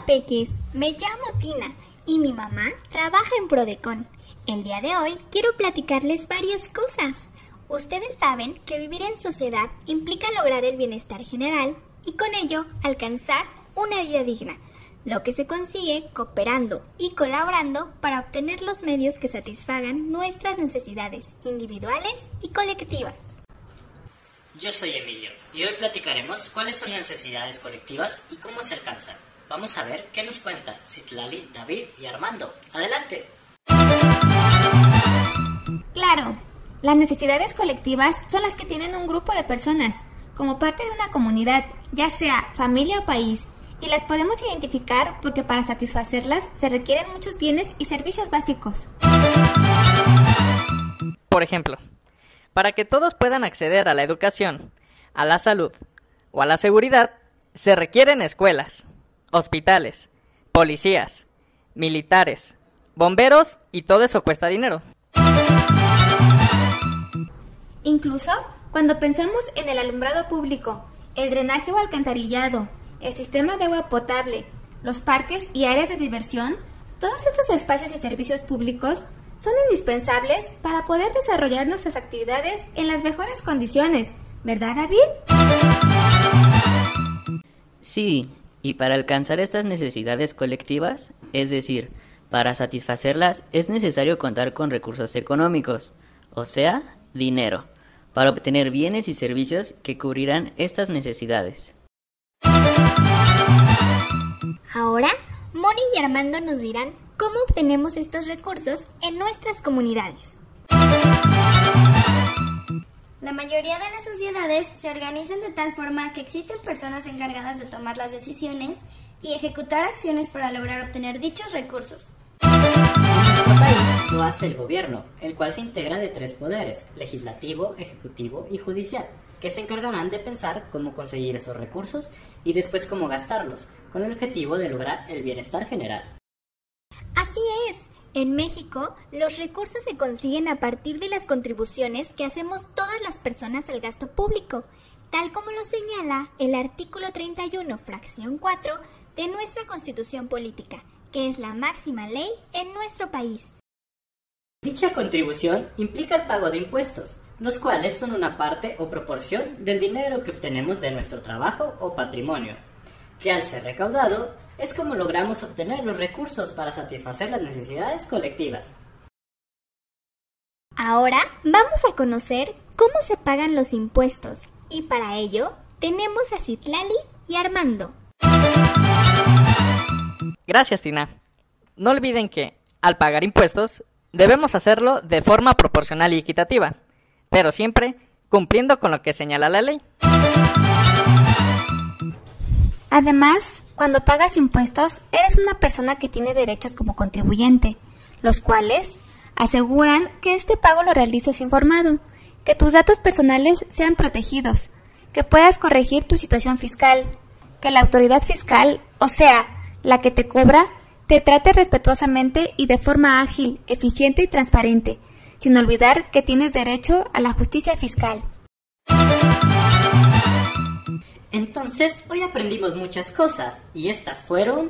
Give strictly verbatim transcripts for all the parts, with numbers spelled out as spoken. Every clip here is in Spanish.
peques, me llamo Tina y mi mamá trabaja en Prodecon. El día de hoy quiero platicarles varias cosas. Ustedes saben que vivir en sociedad implica lograr el bienestar general y con ello alcanzar una vida digna, lo que se consigue cooperando y colaborando para obtener los medios que satisfagan nuestras necesidades individuales y colectivas. Yo soy Emilio y hoy platicaremos cuáles son las necesidades colectivas y cómo se alcanzan. Vamos a ver qué nos cuentan Citlali, David y Armando. ¡Adelante! Claro, las necesidades colectivas son las que tienen un grupo de personas como parte de una comunidad, ya sea familia o país, y las podemos identificar porque para satisfacerlas se requieren muchos bienes y servicios básicos. Por ejemplo, para que todos puedan acceder a la educación, a la salud o a la seguridad, se requieren escuelas, hospitales, policías, militares, bomberos y todo eso cuesta dinero. Incluso cuando pensamos en el alumbrado público, el drenaje o alcantarillado, el sistema de agua potable, los parques y áreas de diversión, todos estos espacios y servicios públicos son indispensables para poder desarrollar nuestras actividades en las mejores condiciones, ¿verdad, David? Sí, y para alcanzar estas necesidades colectivas, es decir, para satisfacerlas es necesario contar con recursos económicos, o sea, dinero, para obtener bienes y servicios que cubrirán estas necesidades. Ahora, Moni y Armando nos dirán cómo obtenemos estos recursos en nuestras comunidades. La mayoría de las sociedades se organizan de tal forma que existen personas encargadas de tomar las decisiones y ejecutar acciones para lograr obtener dichos recursos. En nuestro país lo hace el gobierno, el cual se integra de tres poderes, legislativo, ejecutivo y judicial, que se encargarán de pensar cómo conseguir esos recursos y después cómo gastarlos, con el objetivo de lograr el bienestar general. Así es, en México los recursos se consiguen a partir de las contribuciones que hacemos todas las personas al gasto público, tal como lo señala el artículo treinta y uno, fracción cuatro de nuestra Constitución Política, que es la máxima ley en nuestro país. Dicha contribución implica el pago de impuestos, los cuales son una parte o proporción del dinero que obtenemos de nuestro trabajo o patrimonio, que al ser recaudado es como logramos obtener los recursos para satisfacer las necesidades colectivas. Ahora vamos a conocer cómo se pagan los impuestos y para ello tenemos a Citlali y Armando. Gracias, Tina. No olviden que, al pagar impuestos, debemos hacerlo de forma proporcional y equitativa, pero siempre cumpliendo con lo que señala la ley. Además, cuando pagas impuestos, eres una persona que tiene derechos como contribuyente, los cuales aseguran que este pago lo realices informado, que tus datos personales sean protegidos, que puedas corregir tu situación fiscal, que la autoridad fiscal, o sea, la que te cobra, te trate respetuosamente y de forma ágil, eficiente y transparente, sin olvidar que tienes derecho a la justicia fiscal. Entonces, hoy aprendimos muchas cosas, y estas fueron...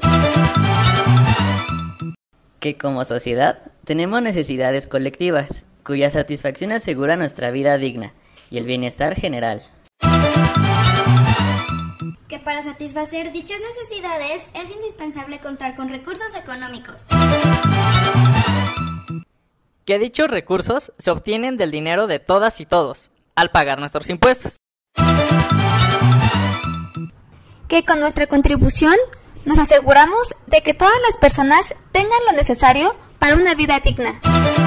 Que como sociedad tenemos necesidades colectivas, cuya satisfacción asegura nuestra vida digna y el bienestar general. Que para satisfacer dichas necesidades es indispensable contar con recursos económicos. Que dichos recursos se obtienen del dinero de todas y todos, al pagar nuestros impuestos. Que con nuestra contribución nos aseguramos de que todas las personas tengan lo necesario para una vida digna.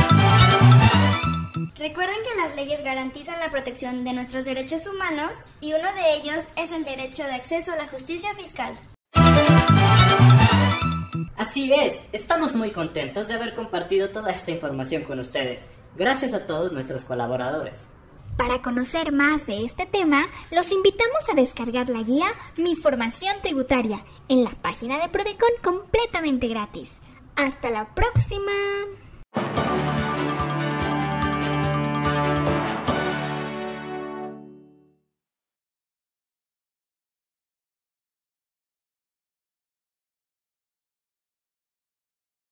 Recuerden que las leyes garantizan la protección de nuestros derechos humanos y uno de ellos es el derecho de acceso a la justicia fiscal. Así es, estamos muy contentos de haber compartido toda esta información con ustedes. Gracias a todos nuestros colaboradores. Para conocer más de este tema, los invitamos a descargar la guía Mi Formación Tributaria en la página de Prodecon completamente gratis. ¡Hasta la próxima!